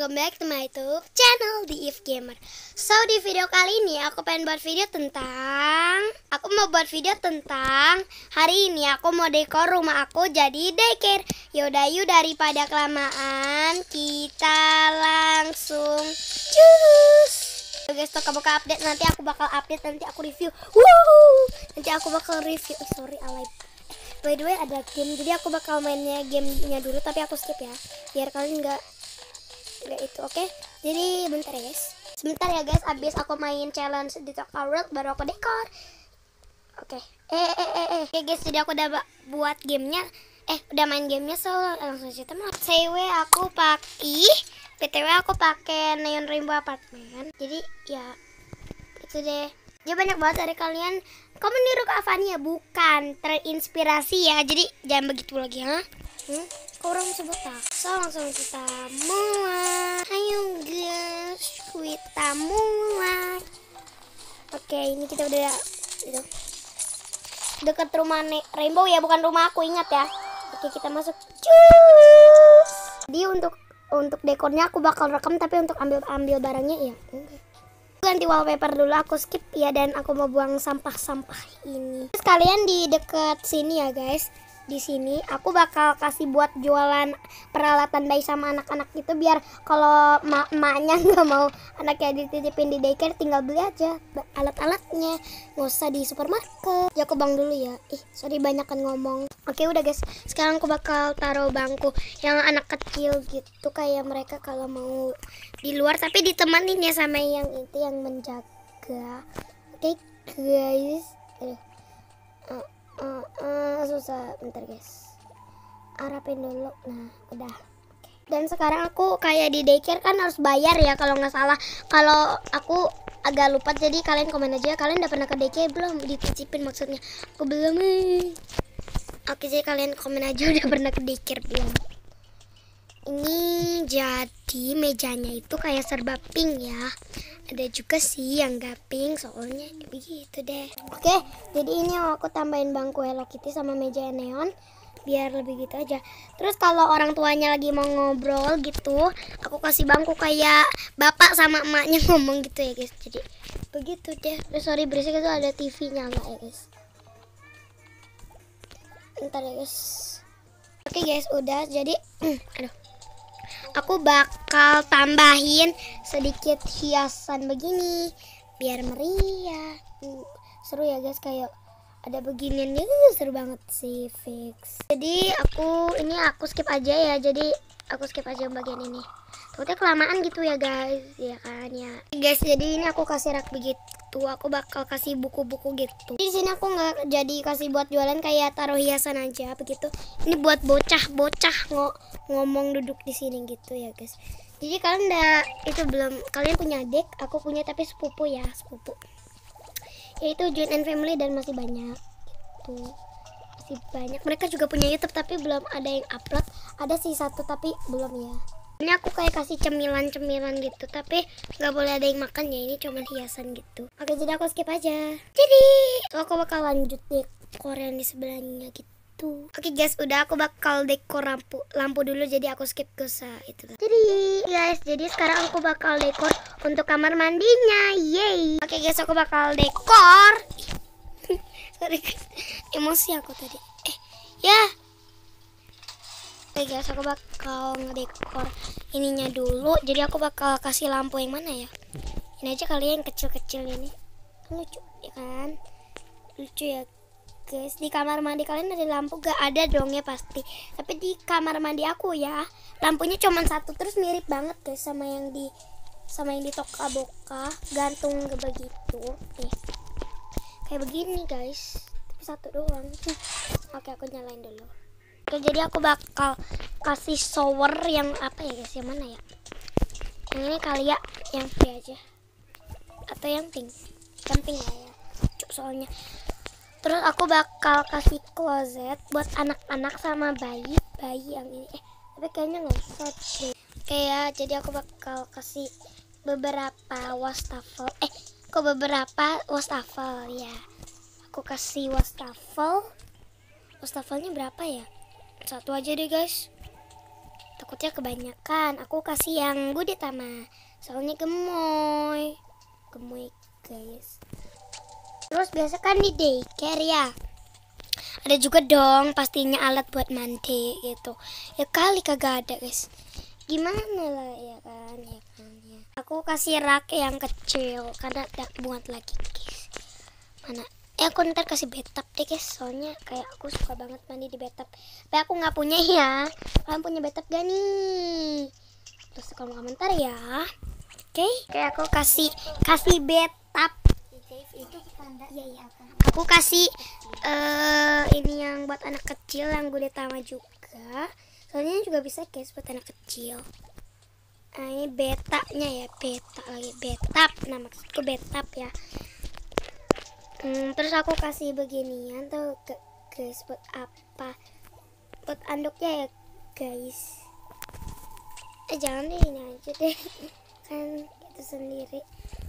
welcome back to my YouTube channel di If Gamer. So di video kali ini aku mau buat video tentang hari ini aku mau dekor rumah aku jadi daycare. Yaudah yuk daripada kelamaan kita langsung cus. Guys, buka update, nanti aku bakal update, nanti aku review. Nanti aku bakal review. Sorry alay. By the way ada game, jadi aku bakal mainnya gamenya dulu, tapi aku skip ya, biar kalian nggak itu, oke? Jadi bentar ya guys, sebentar ya guys, abis aku main challenge di Toka World baru aku dekor. Oke, Oke guys, jadi aku udah buat gamenya, udah main gamenya, so langsung cerita. CW aku pakai, PTW aku pakai Neon Rainbow Apartment. Jadi ya itu deh. Ya banyak banget dari kalian kamu niru Kak Fania, bukan terinspirasi ya, jadi jangan begitu lagi ha. Kau orang sebut tak? So langsung kita mulai. Ayo guys, kita mulai. Oke, ini kita udah gitu. Dekat rumah Rainbow ya, bukan rumah aku, ingat ya. Oke, kita masuk. Cus. Jadi untuk dekornya aku bakal rekam, tapi untuk ambil barangnya ya ganti wallpaper dulu, aku skip ya, dan aku mau buang sampah-sampah ini. Terus kalian di deket sini ya guys, di sini aku bakal kasih buat jualan peralatan bayi sama anak-anak gitu, biar kalau emaknya nggak mau anaknya dititipin di daycare, tinggal beli aja alat-alatnya, nggak usah di supermarket. Ya aku bang dulu ya, sorry banyakan ngomong. Oke udah guys, sekarang aku bakal taruh bangku yang anak kecil gitu, kayak mereka kalau mau di luar, tapi ditemanin ya sama yang itu yang menjaga. Oke guys, susah, bentar guys, harapin dulu. Nah udah. Dan sekarang aku kayak di daycare kan harus bayar ya kalau nggak salah. Kalau aku agak lupa, jadi kalian komen aja, kalian udah pernah ke daycare belum, dititipin maksudnya. Aku belum. Oke, jadi kalian komen aja udah pernah ke daycare belum. Ini jadi mejanya itu kayak serba pink ya. Ada juga sih yang gak pink, soalnya begitu deh. Oke, jadi ini aku tambahin bangku Hello Kitty sama meja neon biar lebih gitu aja. Terus kalau orang tuanya lagi mau ngobrol gitu, aku kasih bangku kayak bapak sama emaknya ngomong gitu ya guys. Jadi begitu deh. Sorry berisik, itu ada TV nyala ya guys. Bentar ya guys. Oke guys, udah jadi aku bakal tambahin sedikit hiasan begini biar meriah. Seru ya guys, kayak ada beginian nih, seru banget sih fix. Jadi aku skip aja ya, jadi aku skip aja bagian ini. Takutnya kelamaan gitu ya guys, ya kan ya. Guys, jadi ini aku kasih rak begitu. Aku bakal kasih buku-buku gitu. Di sini aku nggak jadi kasih buat jualan, kayak taruh hiasan aja begitu. Ini buat bocah-bocah ngomong duduk di sini gitu ya guys. Jadi kalian itu belum, kalian punya adik, aku punya tapi sepupu ya, sepupu. Yaitu Join and Family, dan masih banyak gitu. Masih banyak. Mereka juga punya YouTube tapi belum ada yang upload. Ada sih satu tapi belum ya. Ini aku kayak kasih cemilan-cemilan gitu, tapi nggak boleh ada yang makan ya, ini cuma hiasan gitu. Oke, jadi aku skip aja. Jadi aku bakal lanjut dekor yang di sebelahnya gitu. Oke guys, udah aku bakal dekor lampu dulu, jadi aku skip ke itu. Jadi guys, jadi sekarang aku bakal dekor untuk kamar mandinya. Yeay. Oke guys, aku bakal dekor. Sorry guys, emosi aku tadi. Ya. Oke guys, aku bakal ngedekor ininya dulu. Jadi aku bakal kasih lampu yang mana ya? Ini aja kali, yang kecil-kecil ini. Lucu ya kan? Lucu ya guys. Di kamar mandi kalian ada lampu gak? Ada dong ya pasti. Tapi di kamar mandi aku ya, lampunya cuma satu, terus mirip banget guys sama yang di Toka Boka, gantung ke begitu. Nih. Kayak begini guys. Tapi satu doang. Oke, aku nyalain dulu. Oke, jadi aku bakal kasih shower yang apa ya guys, yang mana ya? Yang ini kali ya, yang free aja. Atau yang pink? Yang pink ya. Soalnya. Terus aku bakal kasih closet buat anak-anak sama bayi yang ini. Tapi kayaknya nggak usah deh. Oke ya, jadi aku bakal kasih beberapa wastafel. Beberapa wastafel ya. Aku kasih wastafel. Wastafelnya berapa ya? Satu aja deh guys. takutnya kebanyakan. Aku kasih yang Gudetama, soalnya gemoy guys. Terus biasa kan di daycare ya, ada juga dong pastinya alat buat mandi gitu. Ya kali kagak ada guys, gimana lah ya kan ya. Aku kasih rak yang kecil karena tidak muat lagi guys. Mana aku ntar kasih bathtub deh guys, soalnya kayak aku suka banget mandi di bathtub. Tapi aku nggak punya ya. Kalian punya bathtub gak nih? Terus komentar ya. Oke, aku kasih bathtub. Iya. Aku kasih ini yang buat anak kecil yang Gudetama juga. Soalnya juga bisa guys buat anak kecil. Nah, ini betanya ya, bathtub. Nah, maksudku bathtub ya. Terus aku kasih beginian tuh guys, buat apa? Buat anduknya ya guys. Jangan deh, ini aja deh. Kan itu sendiri.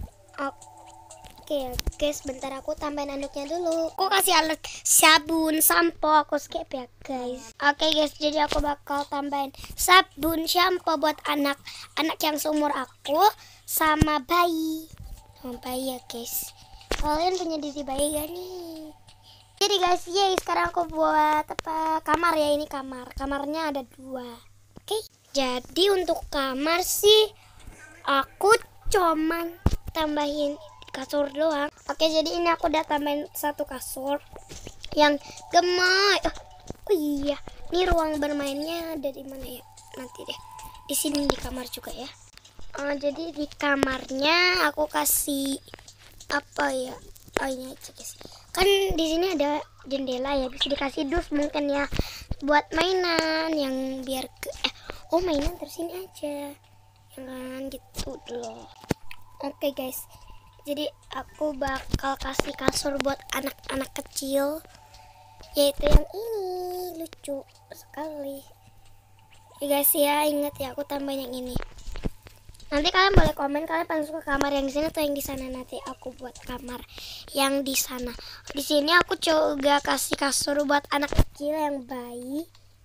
Oke ya guys, bentar aku tambahin anduknya dulu. Aku kasih alat sabun, sampo, aku skip ya guys. Oke guys, jadi aku bakal tambahin sabun, sampo buat anak yang seumur aku sama bayi. Ya guys. Kalian punya diri bayi gak nih? Jadi guys, sekarang aku buat kamar ya. Ini kamarnya ada 2. Oke. Jadi untuk kamar sih aku cuman tambahin kasur doang. Oke, jadi ini aku udah tambahin 1 kasur yang gemoy. Oh iya, ini ruang bermainnya ada di mana ya? Nanti deh. Di sini di kamar juga ya. Jadi di kamarnya aku kasih apa ya? Ini aja guys. Kan di sini ada jendela ya, bisa dikasih dus mungkin ya buat mainan yang biar mainan terus sini aja. Jangan gitu dulu. Oke guys. Jadi aku bakal kasih kasur buat anak-anak kecil, yaitu yang ini, lucu sekali. Ya guys ya, ingat ya aku tambahin yang ini. Nanti kalian boleh komen kalian paling suka kamar yang di sini atau yang di sana. Nanti aku buat kamar yang di sana. Di sini aku juga kasih kasur buat anak kecil yang bayi,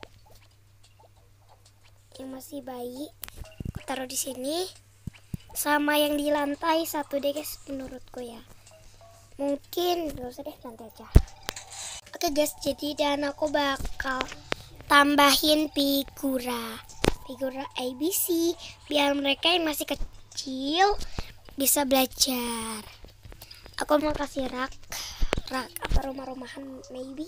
yang masih bayi. Aku taruh di sini. Sama yang di lantai 1 deh guys, menurutku ya. Mungkin gak usah deh, lantai aja. Oke guys, jadi dan aku bakal tambahin figura ABC biar mereka yang masih kecil bisa belajar. Aku mau kasih rak apa rumah-rumahan maybe.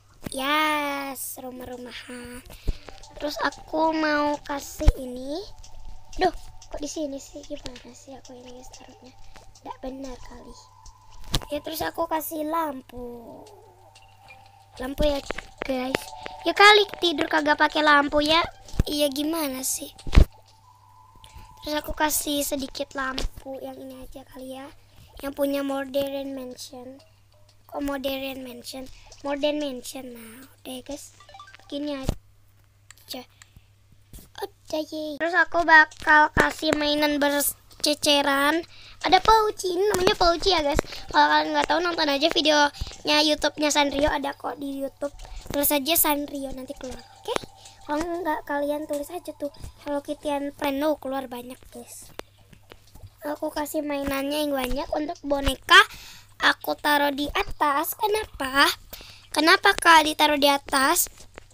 Yes, rumah-rumahan. Terus aku mau kasih ini. Duh, kok di sini sih, gimana sih aku ini guys taruhnya? Tidak benar kali. Ya terus aku kasih lampu ya guys. Ya kali tidur kagak pakai lampu ya. Iya gimana sih? Terus aku kasih sedikit lampu yang ini aja kali ya. Yang punya Modern Mansion. Kok Modern Mansion? Modern Mansion. Nah, udah guys. Begini aja. Udah ye. Terus aku bakal kasih mainan berceceran. Ada Pouci, ini namanya Pouci ya guys. Kalau kalian nggak tahu, nonton aja videonya YouTube-nya Sanrio, ada kok di YouTube. Terus aja Sanrio nanti keluar. Oke? Kalau nggak kalian tulis aja tuh Hello Kitty and Friend, keluar banyak guys. Aku kasih mainannya yang banyak. Untuk boneka aku taruh di atas. Kenapa kak ditaruh di atas?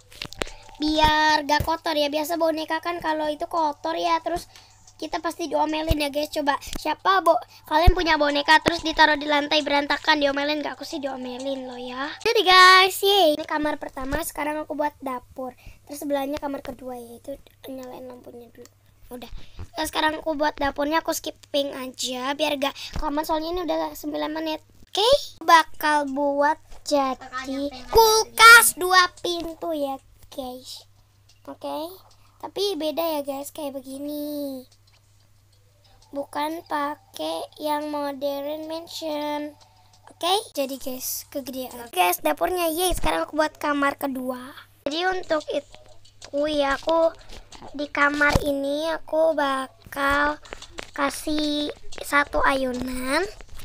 Biar gak kotor ya. Biasa boneka kan kalau itu kotor ya, terus kita pasti diomelin ya guys. Coba siapa kalian punya boneka terus ditaruh di lantai berantakan, diomelin gak? Aku sih diomelin loh ya. Jadi guys, ini kamar pertama. Sekarang aku buat dapur. Terus sebelahnya kamar kedua, yaitu nyalain lampunya dulu. Udah. Nah, sekarang aku buat dapurnya aku skipping aja biar gak kelamaan, soalnya ini udah 9 menit. Oke, bakal buat jadi kulkas 2 pintu ya guys. Oke. Tapi beda ya guys, kayak begini. Bukan pakai yang Modern Mansion. Oke, jadi guys, kegedean. Guys, dapurnya sekarang aku buat kamar kedua. Jadi untuk itu ya, aku di kamar ini aku bakal kasih 1 ayunan.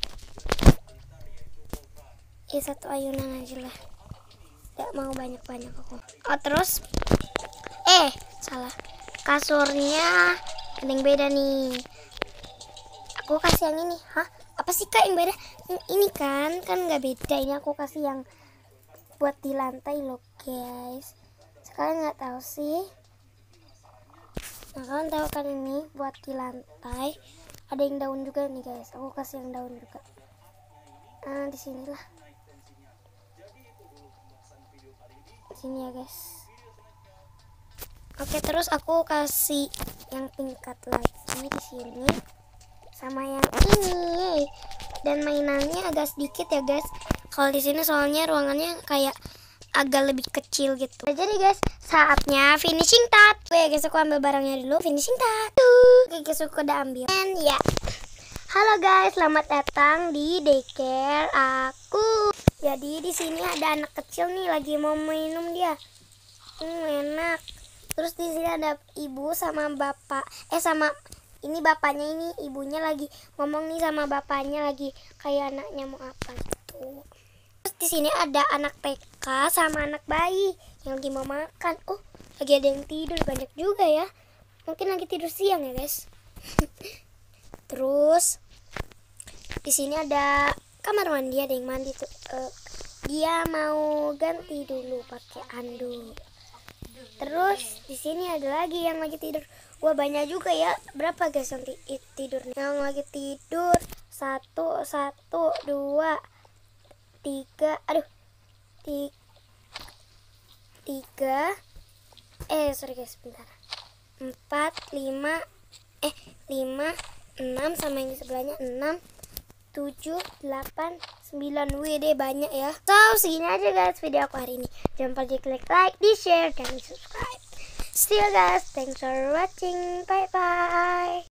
1 ayunan aja lah. Gak mau banyak-banyak aku. Terus salah. kasurnya ada yang beda nih. Aku kasih yang ini. Hah? Apa sih Kak yang beda? Ini kan nggak beda. Ini aku kasih yang buat di lantai loh guys. Sekalian nggak tahu sih. Nah kalian tahu kan ini buat di lantai. Ada yang daun juga nih guys. Aku kasih yang daun juga. Nah di sinilah. Di sini ya guys. Oke, terus aku kasih yang tingkat lagi di sini sama yang ini. Dan mainannya agak sedikit ya guys. Kalau di sini soalnya ruangannya kayak agak lebih kecil gitu. Nah, jadi guys, saatnya finishing touch. Ya guys, aku ambil barangnya dulu. Finishing touch. Oke guys, aku udah ambil. And ya. Halo guys, selamat datang di daycare aku. Jadi di sini ada anak kecil nih lagi mau minum dia. Enak. Terus di sini ada ibu sama bapak. Sama ini bapaknya, ini ibunya lagi ngomong nih sama bapaknya, lagi kayak anaknya mau apa gitu. Terus di sini ada anak TK sama anak bayi yang lagi mau makan. Oh, lagi ada yang tidur, banyak juga ya. Mungkin lagi tidur siang ya guys. Terus di sini ada kamar mandi, ada yang mandi tuh. Dia mau ganti dulu pakai anduk. Terus di sini ada lagi yang lagi tidur. Wah banyak juga ya. Berapa guys yang tidur? Yang lagi tidur 1, 2, 3. Aduh, 3. Sorry guys, bentar. 4, 5, 6 sama yang di sebelahnya 6, 7, 8, 9. WD banyak ya. So segini aja guys video aku hari ini. Jangan lupa di klik like, di share, dan di subscribe. See you guys. Thanks for watching. Bye bye.